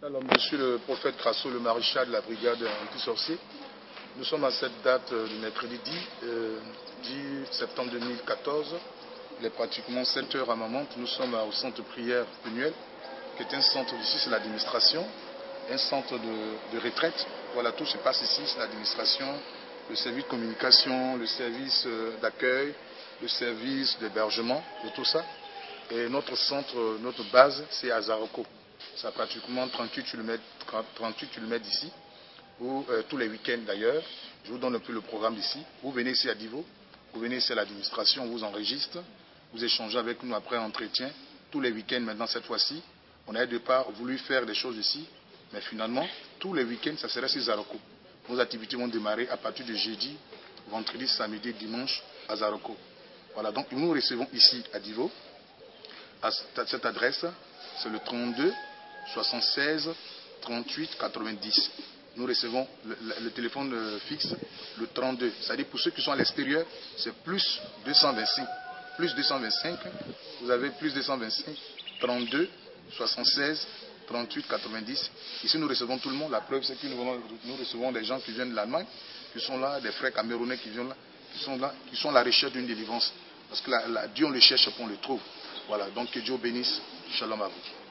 Alors, monsieur le prophète Crasso, le maréchal de la brigade anti-sorcier, nous sommes à cette date du mercredi 10 septembre 2014. Il est pratiquement 7 heures à Mamante. Nous sommes au centre de prière Penuel, qui est un centre ici, c'est l'administration, un centre de retraite. Voilà, tout se passe ici, c'est l'administration, le service de communication, le service d'accueil, le service d'hébergement, de tout ça. Et notre centre, notre base, c'est à Zaroko. Ça a pratiquement 38 km d'ici, où tous les week-ends d'ailleurs. Je vous donne un peu le programme d'ici. Vous venez ici à Divo, vous venez ici à l'administration, on vous enregistre, vous échangez avec nous après entretien. Tous les week-ends maintenant cette fois-ci, on a au départ voulu faire des choses ici, mais finalement, tous les week-ends, ça serait sur Zaroko. Nos activités vont démarrer à partir de jeudi, vendredi, samedi, dimanche à Zaroko. Voilà, donc nous recevons ici à Divo, à cette adresse, c'est le 32 76 38 90. Nous recevons le téléphone fixe, le 32. C'est-à-dire pour ceux qui sont à l'extérieur, c'est plus 225. Plus 225, vous avez plus 225, 32 76 38 90. Ici nous recevons tout le monde. La preuve c'est que nous recevons des gens qui viennent de l'Allemagne, qui sont là, des frères camerounais qui viennent là, qui sont à la recherche d'une délivrance. Parce que Dieu on le cherche et on le trouve. Voilà, donc que Dieu bénisse. Shalom à vous.